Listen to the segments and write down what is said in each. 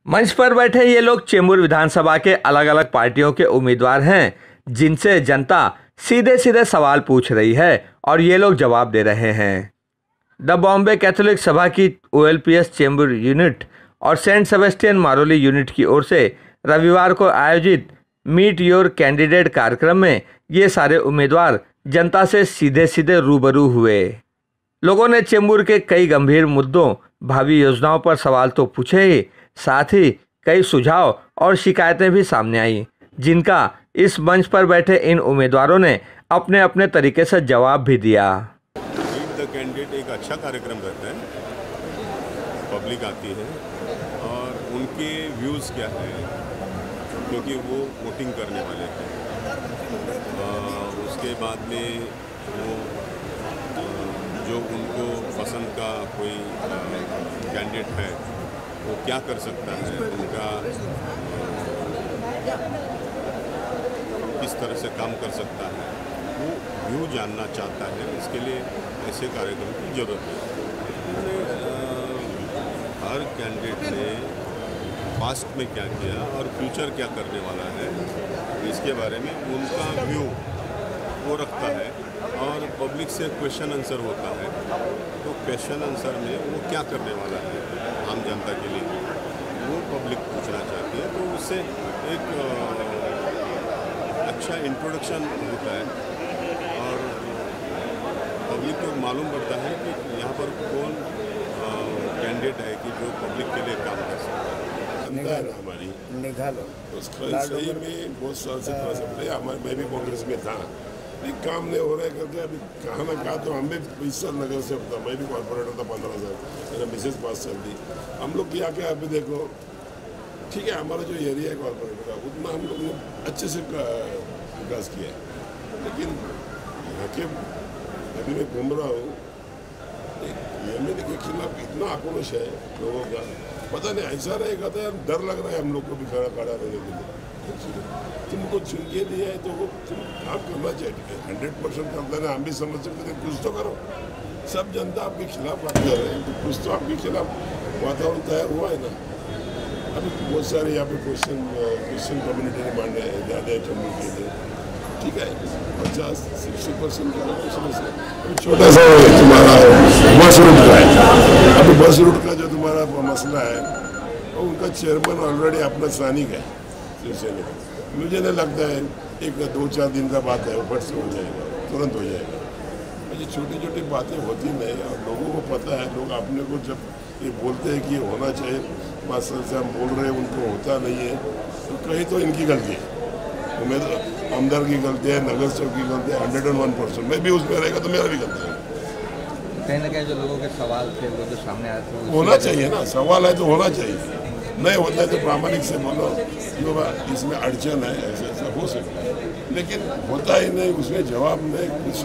मंच पर बैठे ये लोग चेंबूर विधानसभा के अलग अलग पार्टियों के उम्मीदवार हैं, जिनसे जनता सीधे सीधे सवाल पूछ रही है और ये लोग जवाब दे रहे हैं। द बॉम्बे कैथोलिक सभा की OLPS चेंबूर यूनिट और सेंट सेबेस्टियन मारोली यूनिट की ओर से रविवार को आयोजित मीट योर कैंडिडेट कार्यक्रम में ये सारे उम्मीदवार जनता से सीधे सीधे रूबरू हुए। लोगों ने चेंबूर के कई गंभीर मुद्दों, भावी योजनाओं पर सवाल तो पूछे ही, साथ ही कई सुझाव और शिकायतें भी सामने आई, जिनका इस मंच पर बैठे इन उम्मीदवारों ने अपने अपने तरीके से जवाब भी दिया। मीट द कैंडिडेट एक अच्छा कार्यक्रम रहता है, पब्लिक आती है और उनके व्यूज़ क्या है, क्योंकि वो वोटिंग करने वाले हैं। उसके बाद में वो जो उनको पसंद का कोई कैंडिडेट है वो क्या कर सकता है, उनका किस तरह से काम कर सकता है, वो व्यू जानना चाहता है। इसके लिए ऐसे कार्यक्रम की ज़रूरत है। हर कैंडिडेट ने पास्ट में क्या किया और फ्यूचर क्या करने वाला है, इसके बारे में उनका व्यू वो रखता है और पब्लिक से क्वेश्चन आंसर होता है। तो क्वेश्चन आंसर में वो क्या करने वाला है आम जनता के लिए, वो पब्लिक पूछना चाहती है। तो उससे एक अच्छा इंट्रोडक्शन होता है और पब्लिक को मालूम पड़ता है कि यहाँ पर कौन कैंडिडेट है कि जो पब्लिक के लिए काम कर सकता है। हमारी निकालो उसका सही में बहुत साल से मैं भी कांग्रेस में था, लेकिन काम नहीं हो रहा है करके अभी कहाँ ना कहा। तो हम भी 20 साल नगर से था, मैं भी कॉर्पोरेटर था 15 साल, मेरा मिसेज 5 साल थी। हम लोग क्या क्या अभी देखो, ठीक है हमारा जो एरिया है कॉर्पोरेटर का उतना हम लोग ने अच्छे से विकास किया है, लेकिन यहाँ के अभी मैं घूम रहा हूँ, एमएलए के खिलाफ इतना आक्रोश है लोगों का, पता नहीं ऐसा रहेगा तो यार डर लग रहा है हम लोग को भी खड़ा रहने के लिए। तुमको चुन के दिया है तो वो तुम काम करना चाहिए। 100% करता है, हम भी समझ सकते थे, कुछ तो करो। सब जनता आपके खिलाफ बात कर रहे हैं तो कुछ तो आपके खिलाफ वातावरण तैयार हुआ है ना। अभी बहुत सारे यहाँ पे क्रिश्चियन कम्युनिटी ने मांगे ज़्यादा चंबू के लिए, ठीक है 50-60% अभी छोटा सा तुम्हारा बस रूट का है। अभी बस रूट का जो तुम्हारा मसला है वो उनका चेयरमैन ऑलरेडी अपना सैनिक है शिवसेना का। मुझे नहीं लगता है एक 2-4 दिन का बात है, वो फट से हो जाएगा, तुरंत हो जाएगा। ये छोटी छोटी बातें होती नहीं और लोगों को पता है। लोग अपने को जब ये बोलते हैं कि ये होना चाहिए, मास्टर से हम बोल रहे हैं उनको होता नहीं है, तो कहीं तो इनकी गलती है। तो आमदार की गलती है, नगर सेवक की गलती है 101%। मैं भी उसमें रहेगा तो मेरा भी गलती है। कहीं ना कहीं जो लोगों के सवाल थे वो जो सामने आए थे होना चाहिए ना, सवाल है तो होना चाहिए। नहीं होता है तो प्रामाणिक से बोलो जो इसमें अड़चन है, ऐसा ऐसा हो सकता है, लेकिन होता ही नहीं, उसमें जवाब नहीं, कुछ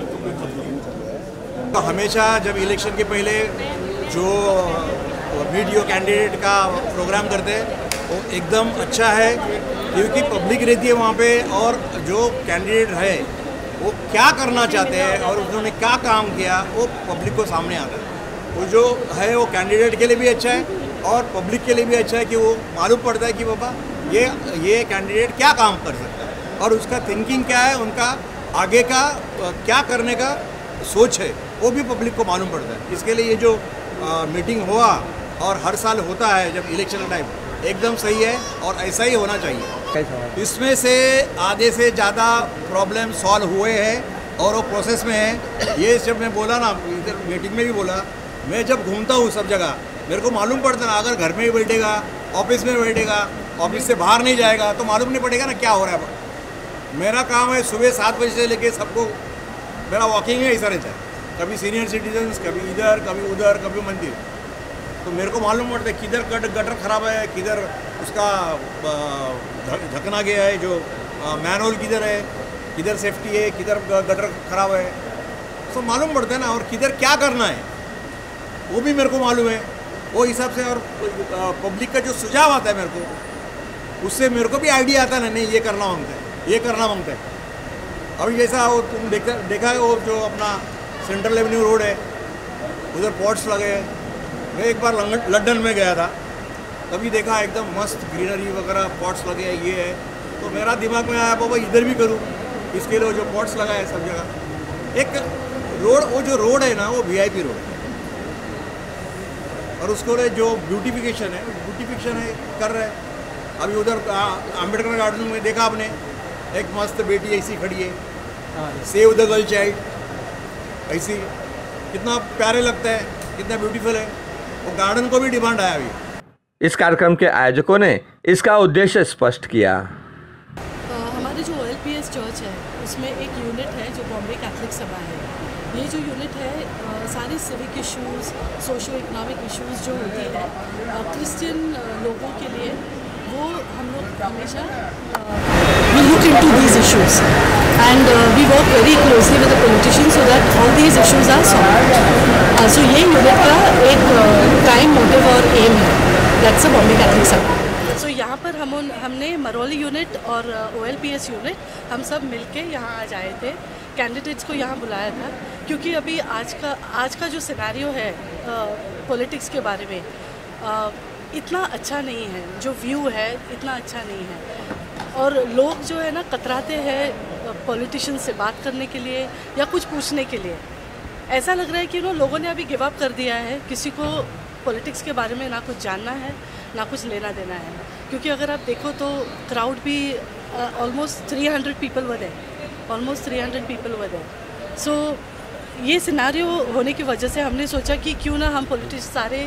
नहीं। तो हमेशा जब इलेक्शन के पहले जो वीडियो कैंडिडेट का प्रोग्राम करते हैं वो एकदम अच्छा है, क्योंकि पब्लिक रहती है वहाँ पे और जो कैंडिडेट है वो क्या करना चाहते हैं और उन्होंने क्या काम किया वो पब्लिक को सामने आता है। वो जो है वो कैंडिडेट के लिए भी अच्छा है और पब्लिक के लिए भी अच्छा है कि वो मालूम पड़ता है कि बाबा ये कैंडिडेट क्या काम कर सकता है और उसका थिंकिंग क्या है, उनका आगे का क्या करने का सोच है, वो भी पब्लिक को मालूम पड़ता है। इसके लिए ये जो मीटिंग हुआ और हर साल होता है जब इलेक्शन टाइम, एकदम सही है और ऐसा ही होना चाहिए। इसमें से आधे से ज़्यादा प्रॉब्लम सॉल्व हुए हैं और वो प्रोसेस में है। ये जब मैं बोला ना, इधर मीटिंग में भी बोला, मैं जब घूमता हूँ सब जगह मेरे को मालूम पड़ता ना, अगर घर में ही बैठेगा, ऑफिस में बैठेगा, ऑफिस से बाहर नहीं जाएगा तो मालूम नहीं पड़ेगा ना क्या हो रहा है। मेरा काम है सुबह 7 बजे से लेके सबको, मेरा वॉकिंग है ऐसा रहता है, कभी सीनियर सिटीजन्स, कभी इधर, कभी उधर, कभी मंदिर। तो मेरे को मालूम पड़ता है किधर गटर ख़राब है, किधर उसका ढकना गया है, जो मैनहोल किधर है, किधर सेफ्टी है, किधर गटर ख़राब है, सब मालूम पड़ता है ना। और किधर क्या करना है वो भी मेरे को मालूम है, वो हिसाब से। और पब्लिक का जो सुझाव आता है मेरे को, उससे मेरे को भी आइडिया आता है ना, नहीं ये करना मांगता है, ये करना मांगता है। अभी जैसा वो तुम देखा है वो जो अपना सेंट्रल एवेन्यू रोड है, उधर पॉट्स लगे हैं। मैं एक बार लंदन में गया था तभी देखा एकदम मस्त ग्रीनरी वगैरह पॉट्स लगे हैं, ये है। तो मेरा दिमाग में आया बाबा इधर भी करूँ, इसके लिए जो पॉट्स लगा है सब जगह। एक रोड, वो जो रोड है ना वो VIP रोड है, और उसको जो ब्यूटिफिकेशन है कर रहे हैं। अभी उधर अम्बेडकर गार्डन में देखा आपने, एक मस्त बेटी ऐसी खड़ी है, सेव द गर्ल चाइल्ड, ऐसी कितना प्यारे लगता है, कितना ब्यूटीफुल है। वो गार्डन को भी डिमांड आया अभी। इस कार्यक्रम के आयोजकों ने इसका उद्देश्य स्पष्ट किया। हमारे जो OLPS चर्च है उसमें एक यूनिट है जो बॉम्बे कैथलिक सभा है। ये जो यूनिट है सारे civic issues, socio economic issues जो होती है क्रिश्चियन लोगों के लिए, वो हम लोग हमेशा we look into these issues and we work very closely with the politicians so that all these issues are solved. So ये यूनिट का एक प्राइम मोटिव और एम है, that's a Bombay Catholic Sabha. So यहाँ पर हमने मरौली यूनिट और OLPS यूनिट हम सब मिलके यहाँ आज आए थे। कैंडिडेट्स को यहाँ बुलाया था क्योंकि अभी आज का जो सिनेरियो है पॉलिटिक्स के बारे में इतना अच्छा नहीं है, जो व्यू है इतना अच्छा नहीं है, और लोग जो है ना कतराते हैं पॉलिटिशियन से बात करने के लिए या कुछ पूछने के लिए। ऐसा लग रहा है कि लोगों ने अभी गिव अप कर दिया है, किसी को पॉलिटिक्स के बारे में ना कुछ जानना है ना कुछ लेना देना है। क्योंकि अगर आप देखो तो क्राउड भी ऑलमोस्ट 300 पीपल वर है, सो ये सिनेरियो होने की वजह से हमने सोचा कि क्यों ना हम पॉलिटिक्स सारे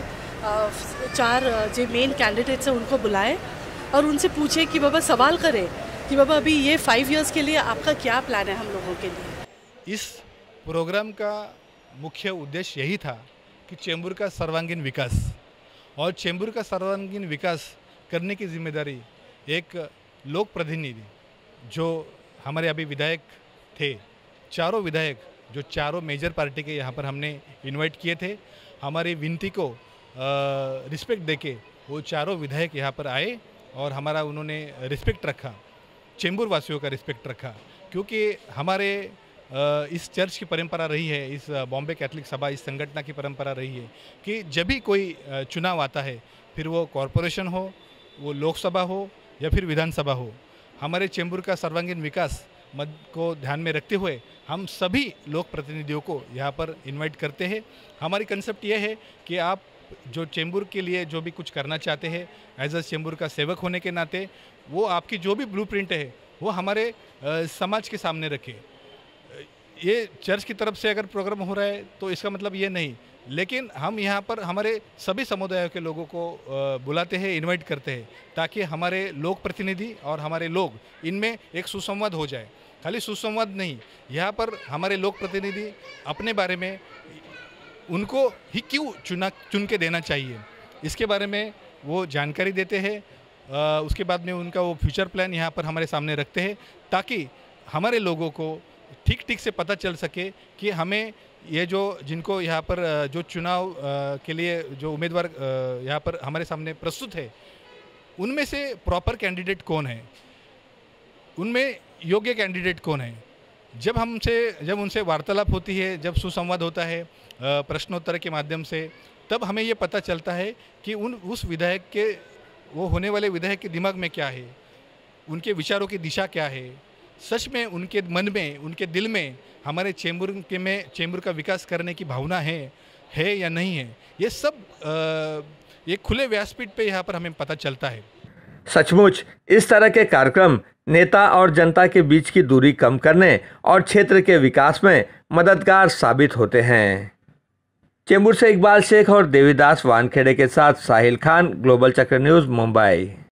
4 जो मेन कैंडिडेट्स हैं उनको बुलाएं और उनसे पूछे कि बाबा सवाल करें कि बाबा अभी ये 5 इयर्स के लिए आपका क्या प्लान है हम लोगों के लिए। इस प्रोग्राम का मुख्य उद्देश्य यही था कि चेंबूर का सर्वांगीण विकास, और चेंबूर का सर्वांगीण विकास करने की जिम्मेदारी एक लोक प्रतिनिधि जो हमारे अभी विधायक थे, चारों विधायक जो चारों मेजर पार्टी के यहाँ पर हमने इनवाइट किए थे, हमारी विनती को रिस्पेक्ट देके वो चारों विधायक यहाँ पर आए और हमारा उन्होंने रिस्पेक्ट रखा, चेंबूर वासियों का रिस्पेक्ट रखा। क्योंकि हमारे इस चर्च की परंपरा रही है, इस बॉम्बे कैथलिक सभा इस संगठन की परंपरा रही है कि जब भी कोई चुनाव आता है, फिर वो कॉरपोरेशन हो, वो लोकसभा हो या फिर विधानसभा हो, हमारे चेंबूर का सर्वांगीण विकास मद को ध्यान में रखते हुए हम सभी लोक प्रतिनिधियों को यहाँ पर इनवाइट करते हैं। हमारी कंसेप्ट ये है कि आप जो चेंबूर के लिए जो भी कुछ करना चाहते हैं एज अ चेंबूर का सेवक होने के नाते, वो आपकी जो भी ब्लूप्रिंट है वो हमारे समाज के सामने रखें। ये चर्च की तरफ से अगर प्रोग्राम हो रहा है तो इसका मतलब ये नहीं, लेकिन हम यहाँ पर हमारे सभी समुदायों के लोगों को बुलाते हैं, इनवाइट करते हैं, ताकि हमारे लोक प्रतिनिधि और हमारे लोग इनमें एक सुसंवाद हो जाए। खाली सुसंवाद नहीं, यहाँ पर हमारे लोक प्रतिनिधि अपने बारे में उनको ही क्यों चुन के देना चाहिए, इसके बारे में वो जानकारी देते हैं। उसके बाद में उनका वो फ्यूचर प्लान यहाँ पर हमारे सामने रखते हैं, ताकि हमारे लोगों को ठीक से पता चल सके कि हमें ये जो जिनको यहाँ पर जो चुनाव के लिए जो उम्मीदवार यहाँ पर हमारे सामने प्रस्तुत है, उनमें से प्रॉपर कैंडिडेट कौन है, उनमें योग्य कैंडिडेट कौन है। जब उनसे वार्तालाप होती है, जब सुसंवाद होता है प्रश्नोत्तर के माध्यम से, तब हमें ये पता चलता है कि उस विधायक के, वो होने वाले विधायक के दिमाग में क्या है, उनके विचारों की दिशा क्या है, सच में उनके मन में, उनके दिल में हमारे चेंबूर का विकास करने की भावना है या नहीं है। ये सब एक खुले व्यासपीठ पे यहाँ पर हमें पता चलता है। सचमुच इस तरह के कार्यक्रम नेता और जनता के बीच की दूरी कम करने और क्षेत्र के विकास में मददगार साबित होते हैं। चेंबूर से इकबाल शेख और देवीदास वानखेड़े के साथ साहिल खान, ग्लोबल चक्र न्यूज़, मुंबई।